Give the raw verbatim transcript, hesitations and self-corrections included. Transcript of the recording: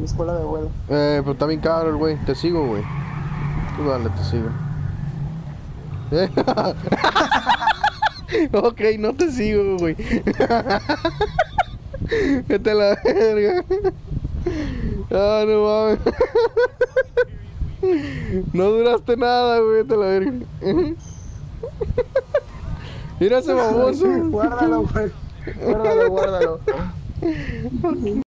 escuela de vuelo. Eh, pero está bien caro el güey. Te sigo, güey. Tú dale, te sigo. Eh. Ok, no te sigo, güey. Vete a la verga. Ah, no mames. No duraste nada, güey. Vete a la verga. Mira ese baboso. Guárdalo, güey. Guárdalo, guárdalo.